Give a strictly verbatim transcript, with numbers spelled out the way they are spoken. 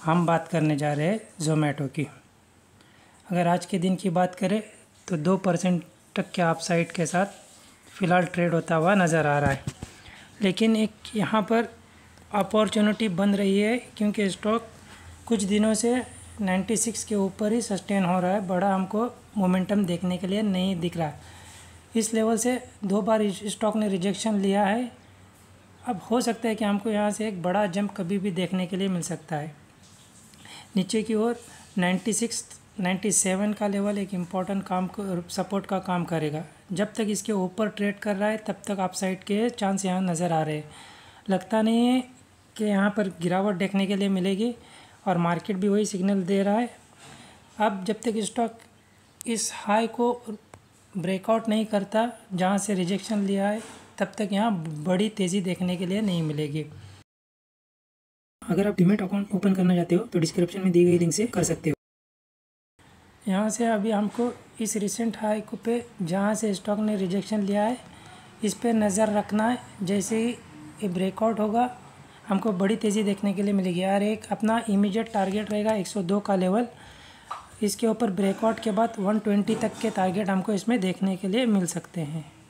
हम बात करने जा रहे हैं ज़ोमैटो की। अगर आज के दिन की बात करें तो दो परसेंट तक के अपसाइड के साथ फ़िलहाल ट्रेड होता हुआ नज़र आ रहा है, लेकिन एक यहाँ पर अपॉर्चुनिटी बन रही है क्योंकि स्टॉक कुछ दिनों से छियानवे के ऊपर ही सस्टेन हो रहा है। बड़ा हमको मोमेंटम देखने के लिए नहीं दिख रहा। इस लेवल से दो बार इस स्टॉक ने रिजेक्शन लिया है। अब हो सकता है कि हमको यहाँ से एक बड़ा जंप कभी भी देखने के लिए मिल सकता है। नीचे की ओर छियानवे, सत्तानवे का लेवल एक इम्पॉर्टेंट काम सपोर्ट का काम करेगा। जब तक इसके ऊपर ट्रेड कर रहा है तब तक अपसाइड के चांस यहाँ नज़र आ रहे हैं। लगता नहीं है कि यहाँ पर गिरावट देखने के लिए मिलेगी और मार्केट भी वही सिग्नल दे रहा है। अब जब तक स्टॉक इस हाई को ब्रेकआउट नहीं करता जहाँ से रिजेक्शन लिया है तब तक यहाँ बड़ी तेज़ी देखने के लिए नहीं मिलेगी। अगर आप डीमैट अकाउंट ओपन करना चाहते हो तो डिस्क्रिप्शन में दी गई लिंक से कर सकते हो। यहाँ से अभी हमको इस रिसेंट हाई को पे जहाँ से स्टॉक ने रिजेक्शन लिया है इस पे नज़र रखना है। जैसे ही ये ब्रेकआउट होगा हमको बड़ी तेज़ी देखने के लिए मिलेगी। यार एक अपना इमीडिएट टारगेट रहेगा एक सौ दो का लेवल। इसके ऊपर ब्रेकआउट के बाद एक सौ बीस तक के टारगेट हमको इसमें देखने के लिए मिल सकते हैं।